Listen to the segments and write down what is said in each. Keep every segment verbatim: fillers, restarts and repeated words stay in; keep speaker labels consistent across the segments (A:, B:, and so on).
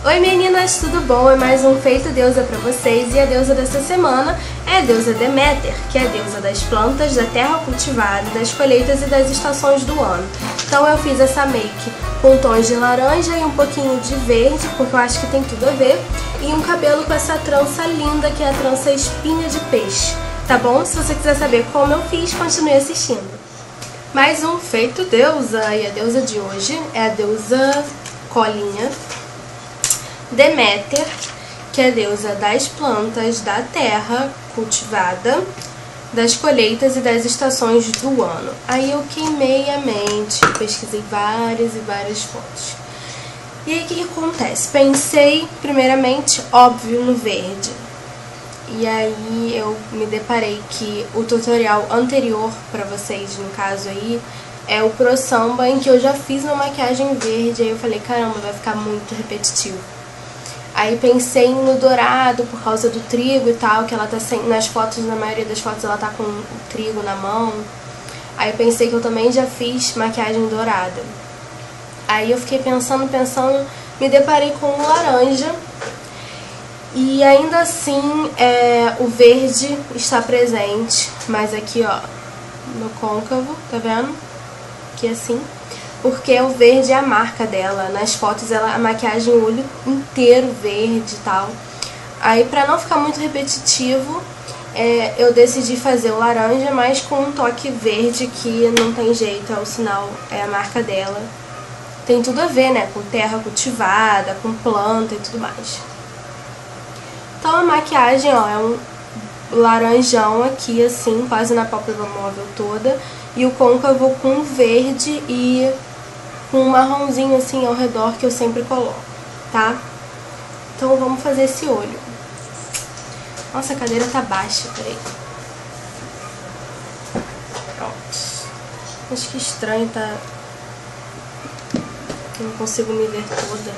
A: Oi meninas, tudo bom? É mais um Feito Deusa pra vocês e a deusa dessa semana é a deusa Deméter, que é a deusa das plantas, da terra cultivada, das colheitas e das estações do ano. Então eu fiz essa make com tons de laranja e um pouquinho de verde, porque eu acho que tem tudo a ver, e um cabelo com essa trança linda, que é a trança espinha de peixe, tá bom? Se você quiser saber como eu fiz, continue assistindo. Mais um Feito Deusa, e a deusa de hoje é a deusa Colinha Deméter, que é a deusa das plantas, da terra cultivada, das colheitas e das estações do ano. Aí eu queimei a mente, pesquisei várias e várias fontes. E aí o que, que acontece? Pensei primeiramente, óbvio, no verde. E aí eu me deparei que o tutorial anterior pra vocês, no caso aí, é o Pro Samba, em que eu já fiz uma maquiagem verde. Aí eu falei, caramba, vai ficar muito repetitivo. Aí pensei no dourado por causa do trigo e tal, que ela tá sem, nas fotos, na maioria das fotos ela tá com o trigo na mão. Aí pensei que eu também já fiz maquiagem dourada. Aí eu fiquei pensando, pensando, me deparei com o laranja. E ainda assim, é, o verde está presente, mas aqui ó, no côncavo, tá vendo? Aqui assim. Porque o verde é a marca dela. Nas fotos ela a maquiagem o olho inteiro verde e tal. Aí pra não ficar muito repetitivo, é, eu decidi fazer o laranja, mas com um toque verde que não tem jeito, é o sinal, é a marca dela. Tem tudo a ver, né? Com terra cultivada, com planta e tudo mais. Então a maquiagem, ó, é um laranjão aqui assim, quase na pálpebra móvel toda. E o côncavo com verde e com um marronzinho assim ao redor que eu sempre coloco, tá? Então vamos fazer esse olho. Nossa, a cadeira tá baixa, peraí. Pronto. Acho que estranho, tá? Eu não consigo me ver toda.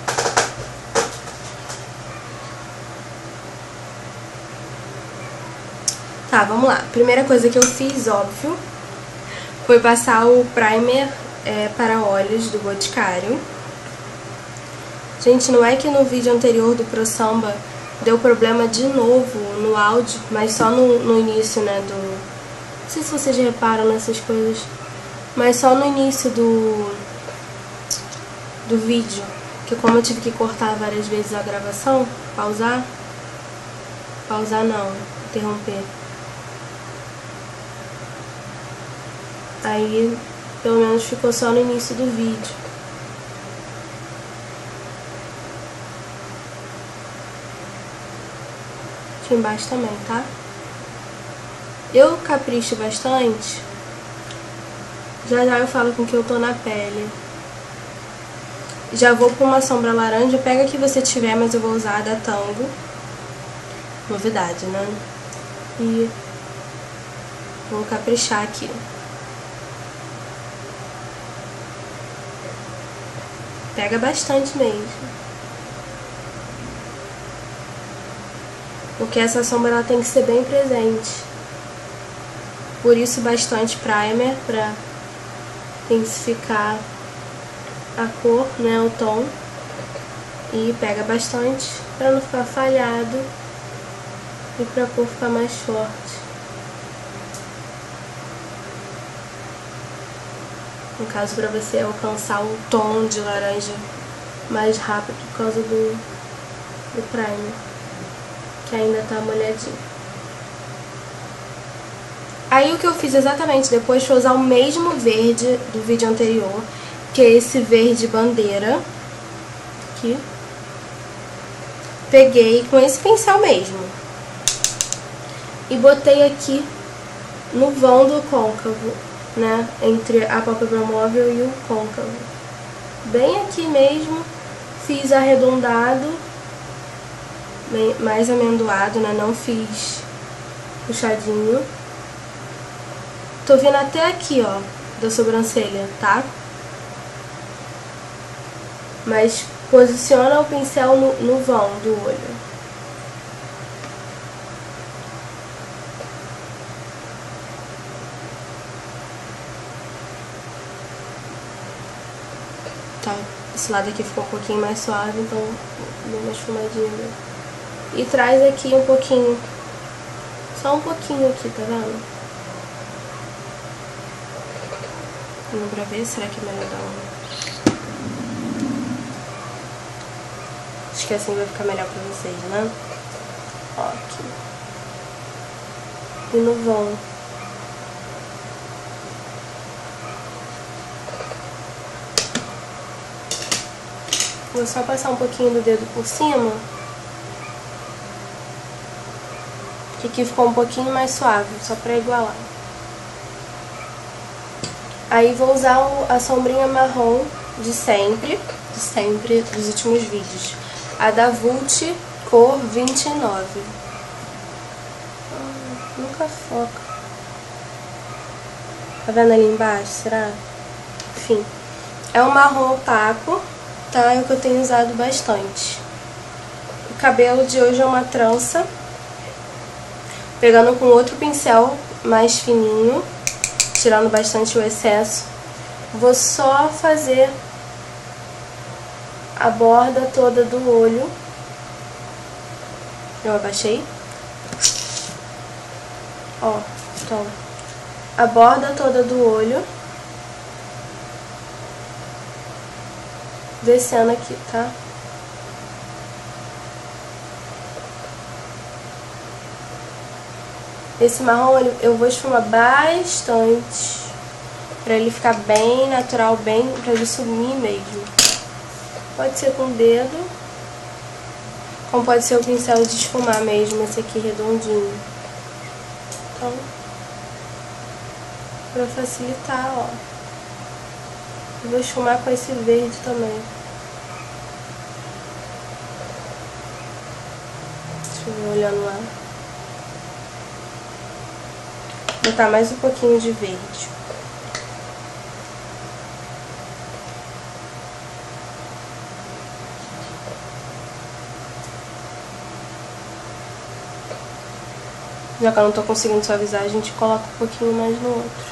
A: Tá, vamos lá. Primeira coisa que eu fiz, óbvio, foi passar o primer é, para olhos do Boticário. Gente, não é que no vídeo anterior do Pro Samba deu problema de novo no áudio, mas só no, no início, né, do... Não sei se vocês reparam nessas coisas, mas só no início do, do vídeo, que como eu tive que cortar várias vezes a gravação, pausar, pausar não, interromper. Aí, pelo menos ficou só no início do vídeo. Aqui embaixo também, tá? Eu capricho bastante. Já já eu falo com que eu tô na pele. Já vou pra uma sombra laranja. Pega a que você tiver, mas eu vou usar a da Tango. Novidade, né? E vou caprichar aqui. Pega bastante mesmo. Porque essa sombra ela tem que ser bem presente. Por isso bastante primer pra intensificar a cor, né, o tom. E pega bastante pra não ficar falhado e pra cor ficar mais forte. No caso, pra você alcançar o tom de laranja mais rápido por causa do, do primer, que ainda tá molhadinho. Aí o que eu fiz exatamente depois foi usar o mesmo verde do vídeo anterior, que é esse verde bandeira. Aqui. Peguei com esse pincel mesmo e botei aqui no vão do côncavo, né, entre a pálpebra móvel e o côncavo. Bem aqui mesmo, fiz arredondado, bem, mais amendoado, né, não fiz puxadinho. Tô vindo até aqui, ó, da sobrancelha, tá? Mas posiciona o pincel no, no vão do olho. Tá Esse lado aqui ficou um pouquinho mais suave, então dou uma esfumadinha. E traz aqui um pouquinho, só um pouquinho aqui, tá vendo? Dá pra ver? Será que é melhor dar um... Acho que assim vai ficar melhor pra vocês, né? Ó, aqui. E no vão. Vou só passar um pouquinho do dedo por cima. Que aqui ficou um pouquinho mais suave, só pra igualar. Aí vou usar a sombrinha marrom de sempre, de sempre, dos últimos vídeos. A da Vult, cor vinte e nove. Ah, nunca foca. Tá vendo ali embaixo, será? Enfim, é um marrom opaco, tá? É o que eu tenho usado bastante. O cabelo de hoje é uma trança, pegando com outro pincel mais fininho, tirando bastante o excesso. Vou só fazer a borda toda do olho. Eu abaixei. Ó, então, a borda toda do olho. Descendo aqui, tá? Esse marrom eu vou esfumar bastante, pra ele ficar bem natural, bem, pra ele sumir mesmo. Pode ser com o dedo, como pode ser o pincel de esfumar mesmo, esse aqui redondinho. Então, pra facilitar, ó. Eu vou esfumar com esse verde também. Deixa eu ver olhando lá. Vou botar mais um pouquinho de verde. Já que eu não tô conseguindo suavizar, a gente coloca um pouquinho mais no outro.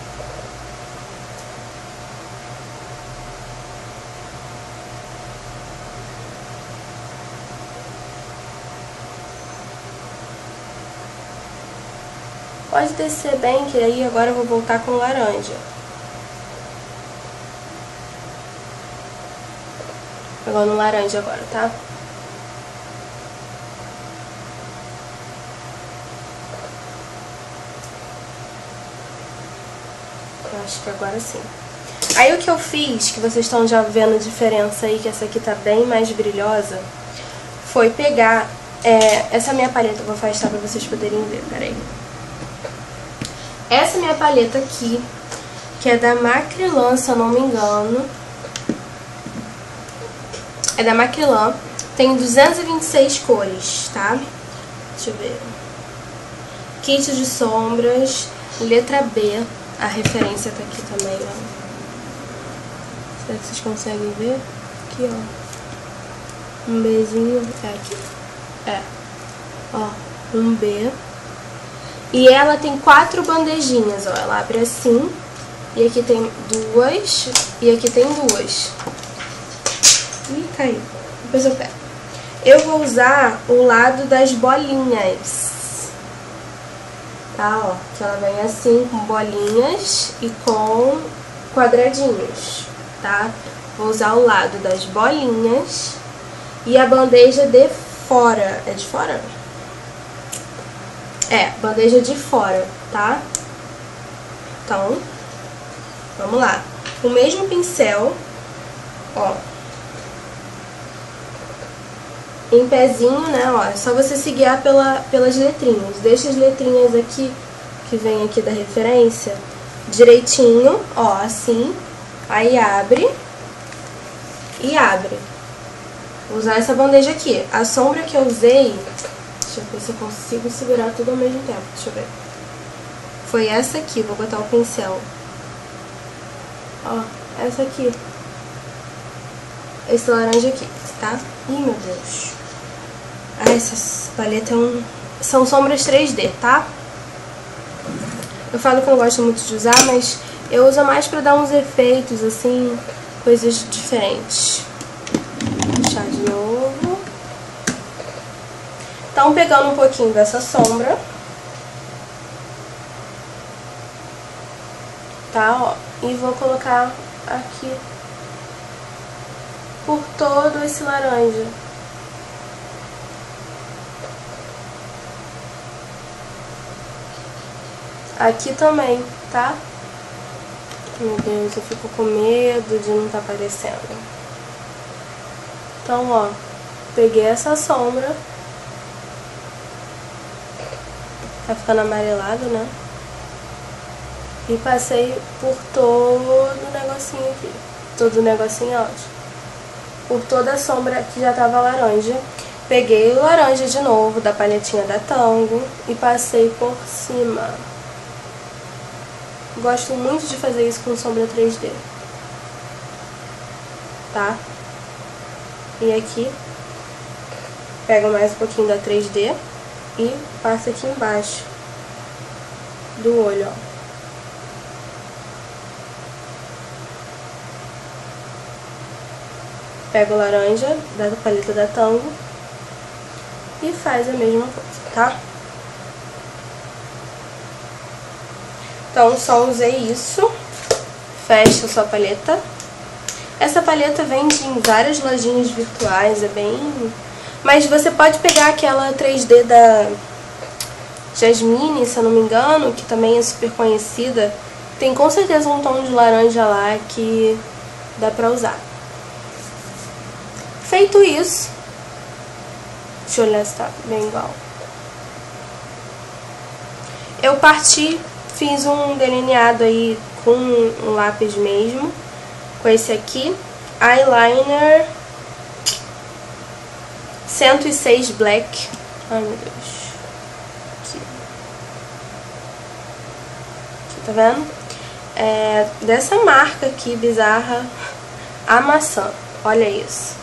A: Pode descer bem, que aí agora eu vou voltar com laranja. Pegando laranja agora, tá? Eu acho que agora sim. Aí o que eu fiz, que vocês estão já vendo a diferença aí, que essa aqui tá bem mais brilhosa, foi pegar é, essa minha paleta. Eu vou afastar pra vocês poderem ver, peraí. Essa minha paleta aqui, que é da Macrylan, se eu não me engano. É da Macrylan. Tem duzentas e vinte e seis cores, tá? Deixa eu ver. Kit de sombras, letra B. A referência tá aqui também, ó. Será que vocês conseguem ver? Aqui, ó. Um Bzinho. É aqui? É. Ó, um B. E ela tem quatro bandejinhas, ó. Ela abre assim. E aqui tem duas. E aqui tem duas. Ih, caiu. Depois eu pego. Eu vou usar o lado das bolinhas. Tá, ó. Que ela vem assim, com bolinhas e com quadradinhos, tá? Vou usar o lado das bolinhas e a bandeja de fora. É de fora? É, bandeja de fora, tá? Então, vamos lá. O mesmo pincel, ó. Em pezinho, né, ó. É só você se guiar pela, pelas letrinhas. Deixa as letrinhas aqui, que vem aqui da referência, direitinho, ó, assim. Aí abre. E abre. Vou usar essa bandeja aqui. A sombra que eu usei... Deixa eu ver se eu consigo segurar tudo ao mesmo tempo. Deixa eu ver. Foi essa aqui. Vou botar o pincel. Ó, essa aqui. Esse laranja aqui, tá? Ih, meu Deus. Ah, essas paletas é um... são sombras três D, tá? Eu falo que eu não gosto muito de usar, mas eu uso mais pra dar uns efeitos, assim, coisas diferentes. Vou puxar de novo. Então, pegando um pouquinho dessa sombra, tá, ó, e vou colocar aqui por todo esse laranja. Aqui também, tá? Meu Deus, eu fico com medo de não tá aparecendo. Então, ó, peguei essa sombra. Tá ficando amarelado, né? E passei por todo o negocinho aqui. Todo o negocinho, ó. Por toda a sombra que já tava laranja. Peguei o laranja de novo, da paletinha da Tango, e passei por cima. Gosto muito de fazer isso com sombra três D. Tá? E aqui, pego mais um pouquinho da três D e passo aqui embaixo do olho, ó. Pego o laranja da paleta da Tango e faz a mesma coisa, tá? Então, só usei isso. Fecha a sua paleta. Essa paleta vende em várias lojinhas virtuais, é bem... Mas você pode pegar aquela três D da Jasmine, se eu não me engano, que também é super conhecida. Tem com certeza um tom de laranja lá que dá pra usar. Feito isso, deixa eu olhar se tá bem igual. Eu parti, fiz um delineado aí com um lápis mesmo, com esse aqui, eyeliner cento e seis Black. Ai, meu Deus. Aqui. Aqui, tá vendo? É dessa marca aqui, bizarra, a maçã. Olha isso.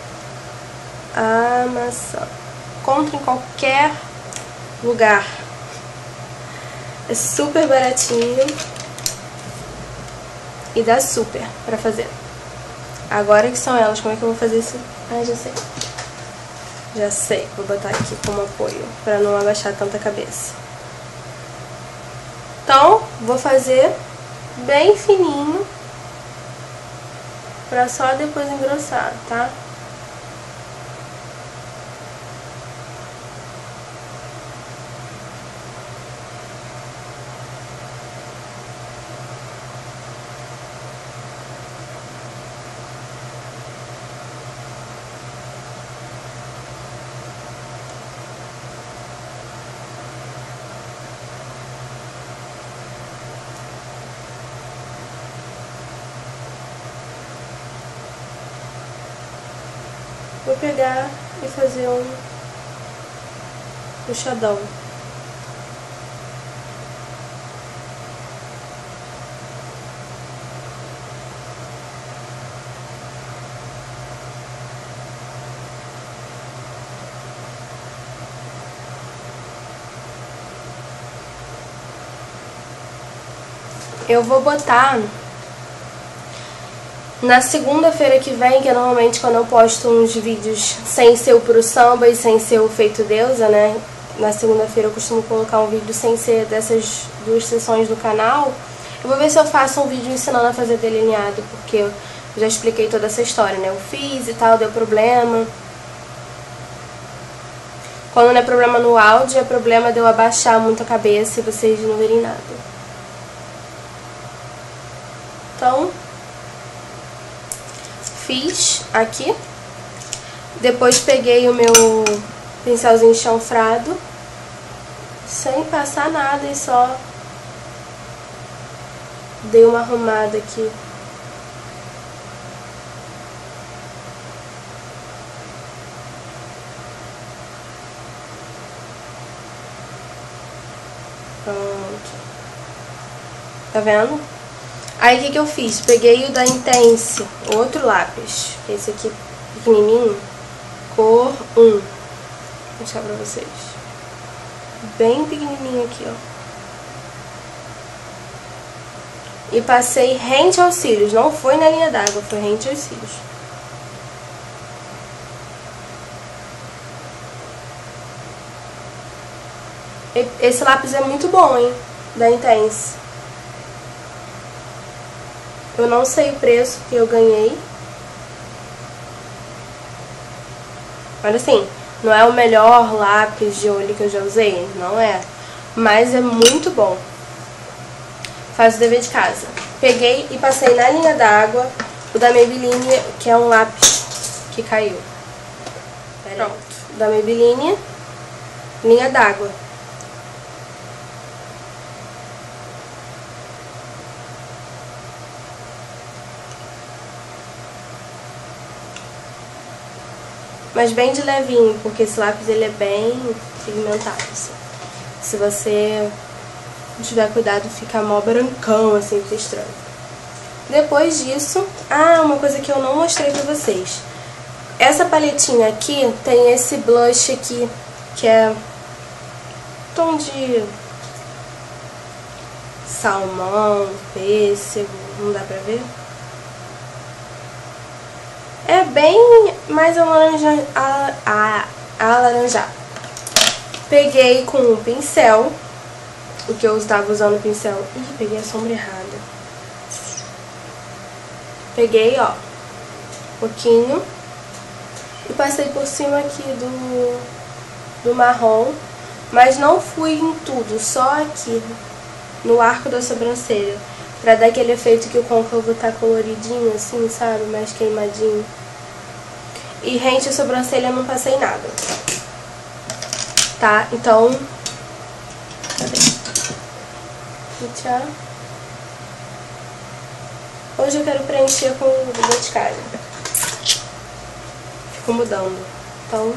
A: A maçã. Compre em qualquer lugar. É super baratinho. E dá super pra fazer. Agora que são elas, como é que eu vou fazer isso? Ah, já sei. Já sei. Vou botar aqui como apoio, pra não abaixar tanta cabeça. Então, vou fazer bem fininho, pra só depois engrossar, tá? Vou pegar e fazer um puxadão. Eu vou botar na segunda-feira que vem, que é normalmente quando eu posto uns vídeos sem ser o Pro Samba e sem ser o Feito Deusa, né? Na segunda-feira eu costumo colocar um vídeo sem ser dessas duas sessões do canal. Eu vou ver se eu faço um vídeo ensinando a fazer delineado, porque eu já expliquei toda essa história, né? Eu fiz e tal, deu problema. Quando não é problema no áudio, é problema de eu abaixar muito a cabeça e vocês não verem nada. Então, fiz aqui. Depois peguei o meu pincelzinho chanfrado, sem passar nada, e só dei uma arrumada aqui. Pronto. Tá vendo? Aí, o que que eu fiz? Peguei o da Intense, outro lápis, esse aqui pequenininho, cor um. Vou mostrar pra vocês. Bem pequenininho aqui, ó. e passei rente aos cílios. Não foi na linha d'água, foi rente aos cílios. Esse lápis é muito bom, hein? Da Intense. Eu não sei o preço que eu ganhei. Mas assim, não é o melhor lápis de olho que eu já usei, não é. Mas é muito bom. Faz o dever de casa. Peguei e passei na linha d'água o da Maybelline, que é um lápis que caiu. Pronto. Da Maybelline, linha d'água. Mas bem de levinho, porque esse lápis ele é bem pigmentado, assim. Se você não tiver cuidado, fica mó brancão, assim, fica estranho. Depois disso, ah, uma coisa que eu não mostrei pra vocês. Essa paletinha aqui tem esse blush aqui, que é tom de salmão, pêssego, não dá pra ver? É bem mais alaranjado. alaranjado. Peguei com um pincel, o que eu estava usando o pincel. Ih, peguei a sombra errada. Peguei, ó, um pouquinho e passei por cima aqui do, do marrom, mas não fui em tudo, só aqui no arco da sobrancelha, pra dar aquele efeito que o côncavo tá coloridinho assim, sabe, mais queimadinho. E rente a sobrancelha eu não passei nada, tá? Então, cadê? Tchau. Hoje eu quero preencher com o Boticário. Fico mudando. Então,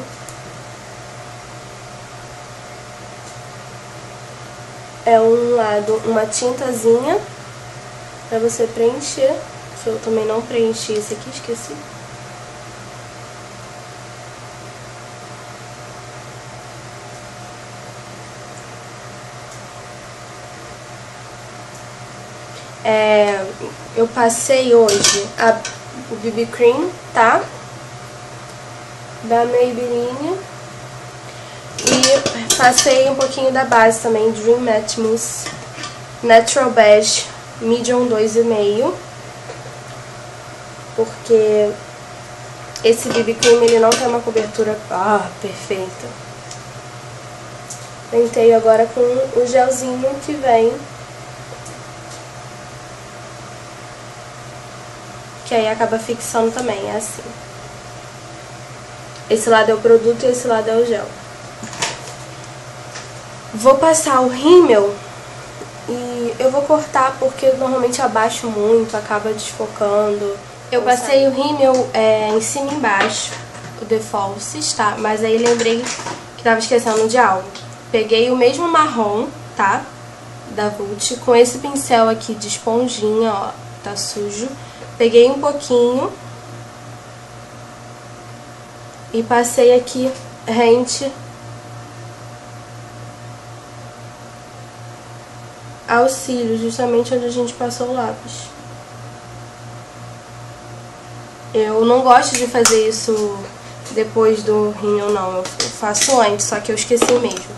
A: é um lado uma tintazinha pra você preencher. Que eu também não preenchi esse aqui, esqueci. É, eu passei hoje a, o B B Cream, tá? Da Maybelline. E passei um pouquinho da base também, Dream Matte Mousse Natural Beige Medium dois e meio. Porque esse B B Cream ele não tem uma cobertura ah, perfeita. Pentei agora com o gelzinho que vem, que aí acaba fixando também, é assim. Esse lado é o produto e esse lado é o gel. Vou passar o rímel e eu vou cortar porque eu normalmente abaixo muito, acaba desfocando. Eu passei o rímel é, em cima e embaixo, o The Falsies, tá? Mas aí lembrei que tava esquecendo de algo. Peguei o mesmo marrom, tá? Da Vult, com esse pincel aqui de esponjinha, ó, tá sujo. Peguei um pouquinho e passei aqui rente aos cílios, justamente onde a gente passou o lápis. Eu não gosto de fazer isso depois do rímel, não. Eu faço antes, só que eu esqueci mesmo.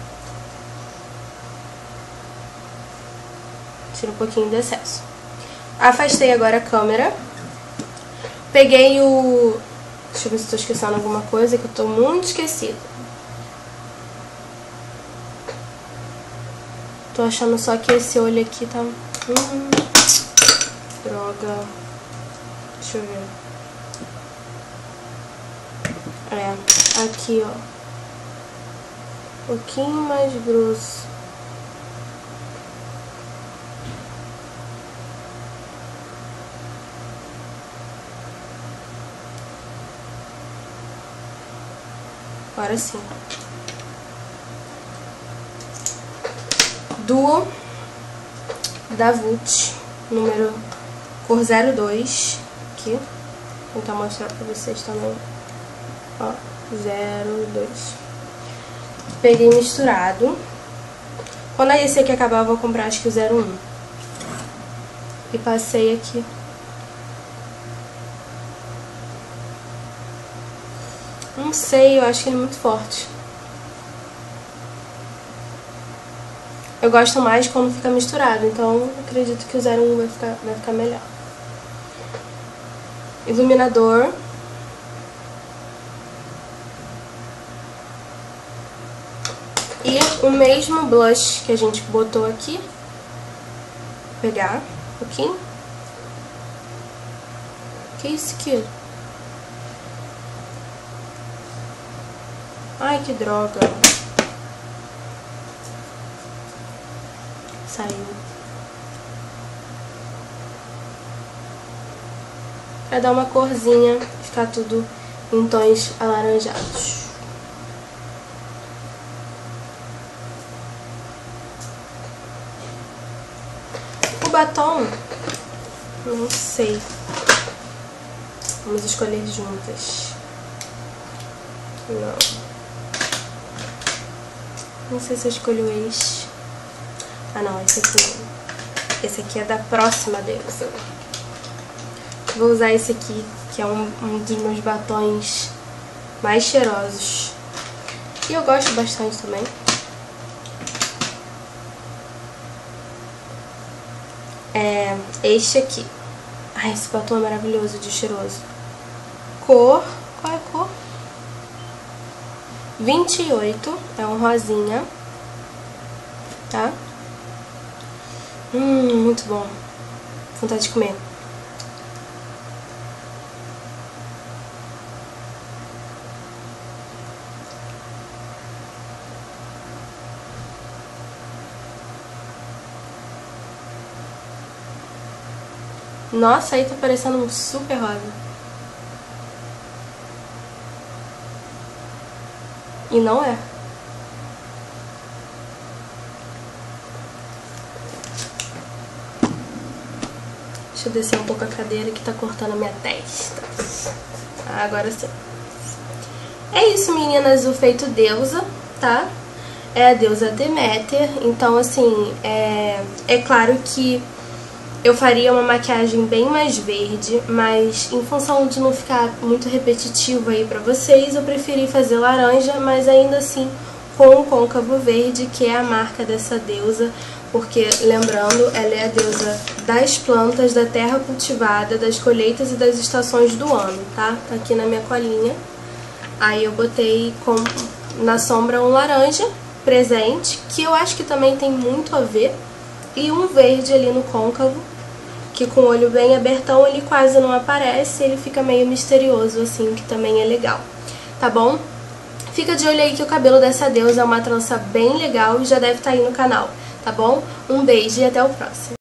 A: Tira um pouquinho de excesso. Afastei agora a câmera. Peguei o... Deixa eu ver se estou esquecendo alguma coisa, que eu tô muito esquecida. Tô achando só que esse olho aqui tá... Hum, droga. Deixa eu ver. É, aqui, ó. Um pouquinho mais grosso. Agora sim. Duo da Vult, número cor zero dois, aqui. Vou tentar mostrar pra vocês também. Ó, zero dois. Peguei misturado. Quando esse aqui acabar, eu vou comprar acho que o zero um. e passei aqui. Não sei, eu acho que ele é muito forte. Eu gosto mais quando fica misturado, então acredito que o zero um vai ficar, vai ficar melhor. Iluminador. E o mesmo blush que a gente botou aqui. Vou pegar um pouquinho. Que isso aqui? Ai, que droga. Saiu. Pra dar uma corzinha, ficar tudo em tons alaranjados. O batom, não sei. Vamos escolher juntas. Não. Não sei se eu escolho este. Ah, não, esse aqui não. Esse aqui é da próxima deusa. Vou usar esse aqui, que é um, um dos meus batons mais cheirosos. E eu gosto bastante também. É este aqui. Ai, esse batom é maravilhoso de cheiroso. Cor, qual é a cor? vinte e oito, é um rosinha. Tá? Hum, muito bom. Vontade de comer. Nossa, aí tá parecendo um super rosa. E não é. Deixa eu descer um pouco a cadeira que tá cortando a minha testa. Ah, agora sim. É isso, meninas, o feito deusa, tá? É a deusa Deméter. Então, assim, é, é claro que eu faria uma maquiagem bem mais verde, mas em função de não ficar muito repetitivo aí pra vocês, eu preferi fazer laranja, mas ainda assim com o côncavo verde, que é a marca dessa deusa, porque, lembrando, ela é a deusa das plantas, da terra cultivada, das colheitas e das estações do ano, tá? Tá aqui na minha colinha. Aí eu botei com, na sombra um laranja presente, que eu acho que também tem muito a ver, e um verde ali no côncavo, que com o olho bem abertão ele quase não aparece, ele fica meio misterioso assim, que também é legal, tá bom? Fica de olho aí que o cabelo dessa deusa é uma trança bem legal e já deve estar aí no canal, tá bom? Um beijo e até o próximo.